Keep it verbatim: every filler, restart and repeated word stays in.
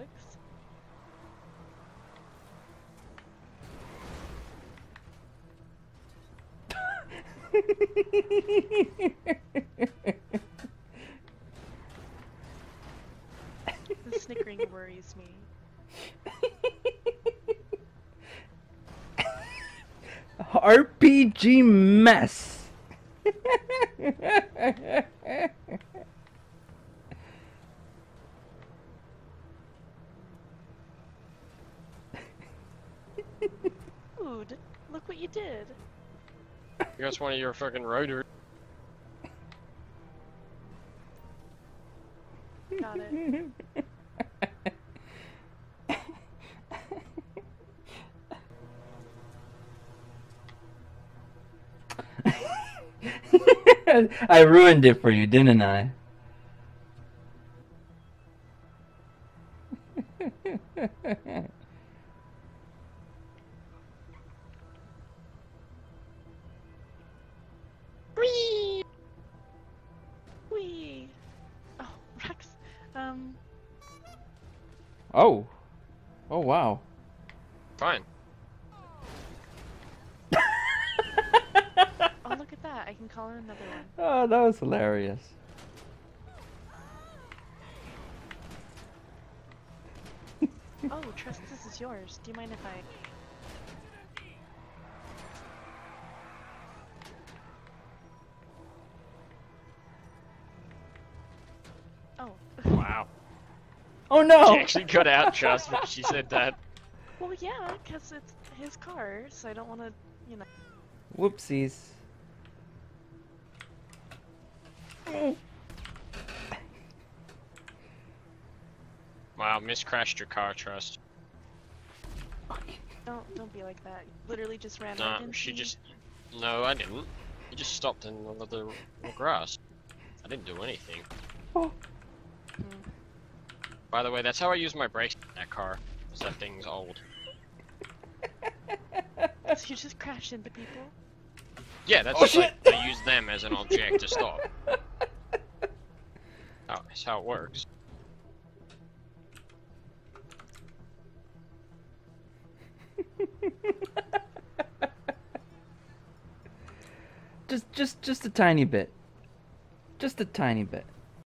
bugs. The snickering worries me. R P G mess. Dude, look what you did. That's one of your fucking riders. Got it. I ruined it for you, didn't I? Whee! Whee! Oh, Rex. Um. Oh. Oh, wow. Fine. Oh, look at that. I can call in another one. Oh, that was hilarious. Oh, Trust, this is yours. Do you mind if I... Oh. Wow. Oh no! She actually cut out Trust when she said that. Well, yeah, because it's his car, so I don't want to, you know... Whoopsies. Wow, Miss crashed your car, Trust. Don't, don't be like that. You literally just ran Nah, right into she me. just... No, I didn't. You just stopped in the, the, the grass. I didn't do anything. Oh. Hmm. By the way, that's how I use my brakes in that car. 'Cause that thing's old. So you just crash into people? Yeah, that's Oh, just like, shit. I use them as an object to stop. Oh, that's how it works. Just, just, just a tiny bit. Just a tiny bit.